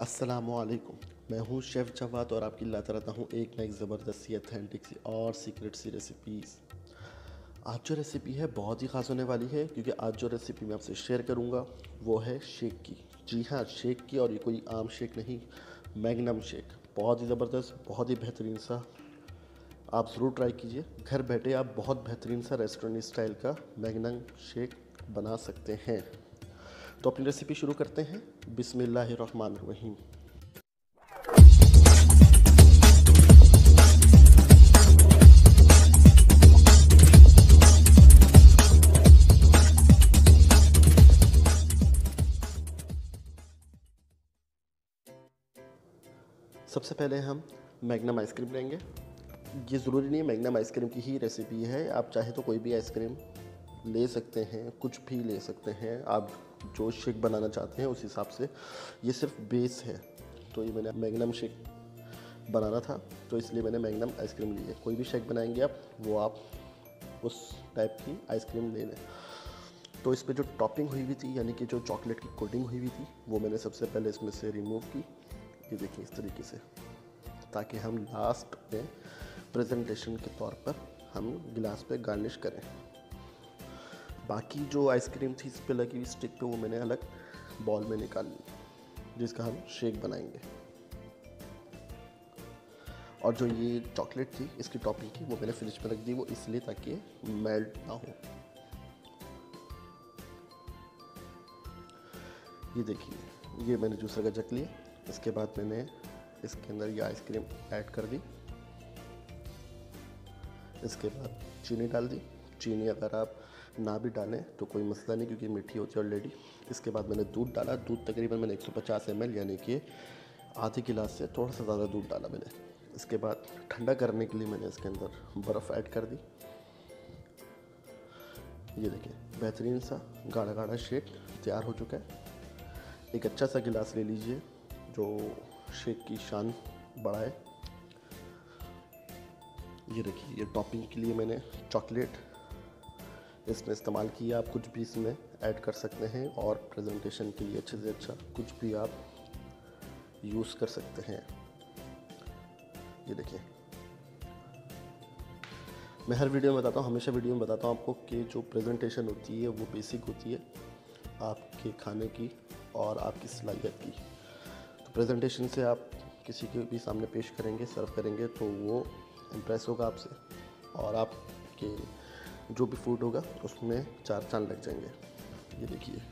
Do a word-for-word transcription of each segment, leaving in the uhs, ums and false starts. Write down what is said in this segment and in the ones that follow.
अस्सलामुअलैकुम। मैं हूँ शेफ़ जवाद और आपकी लाता रहता हूँ एक ना एक ज़बरदस्त सी अथेंटिक सी और सीक्रेट सी रेसिपीज़। आज जो रेसिपी है बहुत ही ख़ास होने वाली है, क्योंकि आज जो रेसिपी मैं आपसे शेयर करूँगा वो है शेक की। जी हाँ, शेक की, और ये कोई आम शेक नहीं, मैग्नम शेक। बहुत ही ज़बरदस्त, बहुत ही बेहतरीन सा। आप ज़रूर ट्राई कीजिए। घर बैठे आप बहुत बेहतरीन सा रेस्टोरेंट स्टाइल का मैग्नम शेक बना सकते हैं। तो अपनी रेसिपी शुरू करते हैं। बिस्मिल्लाहिर्रहमानिर्रहीम। सबसे पहले हम मैग्नम आइसक्रीम लेंगे। ये ज़रूरी नहीं है मैग्नम आइसक्रीम की ही रेसिपी है, आप चाहे तो कोई भी आइसक्रीम ले सकते हैं, कुछ भी ले सकते हैं। आप जो शेक बनाना चाहते हैं उस हिसाब से, ये सिर्फ बेस है। तो ये मैंने मैग्नम शेक बनाना था, तो इसलिए मैंने मैग्नम आइसक्रीम ली है। कोई भी शेक बनाएंगे आप, वो आप उस टाइप की आइसक्रीम ले लें। तो इस पर जो टॉपिंग हुई हुई थी, यानी कि जो चॉकलेट की कोटिंग हुई हुई थी, वो मैंने सबसे पहले इसमें से रिमूव की। ये देखिए इस तरीके से, ताकि हम लास्ट में प्रेजेंटेशन के तौर पर हम गिलास पे गार्निश करें। बाकी जो आइसक्रीम थी इस पे लगी हुई स्टिक पे, वो मैंने अलग बॉल में निकाल ली, जिसका हम शेक बनाएंगे। और जो ये चॉकलेट थी, इसकी टॉपिंग की, वो मैंने फ्रिज में रख दी, वो इसलिए ताकि मेल्ट ना हो। ये देखिए, ये मैंने जूसर का जग लिया। इसके बाद मैंने इसके अंदर ये आइसक्रीम ऐड कर दी। इसके बाद चीनी डाल दी। चीनी अगर आप ना भी डालें तो कोई मसला नहीं, क्योंकि मीठी होती है ऑलरेडी। इसके बाद मैंने दूध डाला। दूध तकरीबन मैंने एक सौ पचास एम एल, यानी कि आधे गिलास से थोड़ा सा ज़्यादा दूध डाला मैंने। इसके बाद ठंडा करने के लिए मैंने इसके अंदर बर्फ़ ऐड कर दी। ये देखिए, बेहतरीन सा गाढ़ा गाढ़ा शेक तैयार हो चुका है। एक अच्छा सा गिलास ले लीजिए जो शेक की शान बढ़ाए। ये देखिए, ये टॉपिंग के लिए मैंने चॉकलेट इसमें इस्तेमाल किया। आप कुछ भी इसमें ऐड कर सकते हैं, और प्रेजेंटेशन के लिए अच्छे से अच्छा कुछ भी आप यूज़ कर सकते हैं। ये देखिए, मैं हर वीडियो में बताता हूँ, हमेशा वीडियो में बताता हूँ आपको कि जो प्रेजेंटेशन होती है वो बेसिक होती है आपके खाने की और आपकी सलाहियत की। तो प्रेजेंटेशन से आप किसी के भी सामने पेश करेंगे, सर्व करेंगे, तो वो इम्प्रेस होगा आपसे, और आपके जो भी फूड होगा उसमें चार चांद लग जाएंगे। ये देखिए,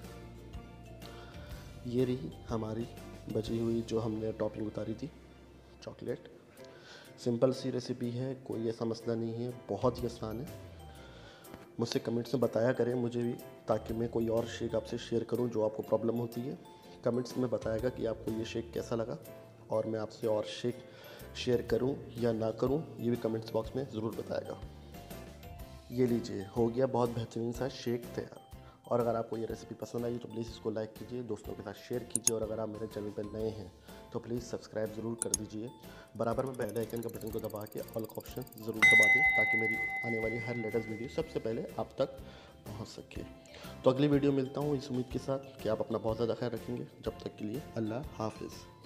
ये रही हमारी बची हुई जो हमने टॉपिंग उतारी थी, चॉकलेट। सिंपल सी रेसिपी है, कोई ऐसा मसला नहीं है, बहुत ही आसान है। मुझसे कमेंट्स में बताया करें मुझे भी, ताकि मैं कोई और शेक आपसे शेयर करूं जो आपको प्रॉब्लम होती है। कमेंट्स में बताएगा कि आपको ये शेक कैसा लगा, और मैं आपसे और शेक शेयर करूं या ना करूं, ये भी कमेंट्स बॉक्स में ज़रूर बताएगा। ये लीजिए, हो गया बहुत बेहतरीन सा शेक तैयार। और अगर आपको ये रेसिपी पसंद आई तो प्लीज़ इसको लाइक कीजिए, दोस्तों के साथ शेयर कीजिए, और अगर आप मेरे चैनल पर नए हैं तो प्लीज़ सब्सक्राइब ज़रूर कर दीजिए। बराबर में बेल आइकन का बटन को दबा के ऑल का ऑप्शन ज़रूर दबा दें, ताकि मेरी आने वाली हर लेटेस्ट वीडियो सबसे पहले आप तक पहुंच सके। तो अगली वीडियो मिलता हूं इस उम्मीद के साथ कि आप अपना बहुत ज़्यादा ख्याल रखेंगे। जब तक के लिए अल्लाह हाफिज़।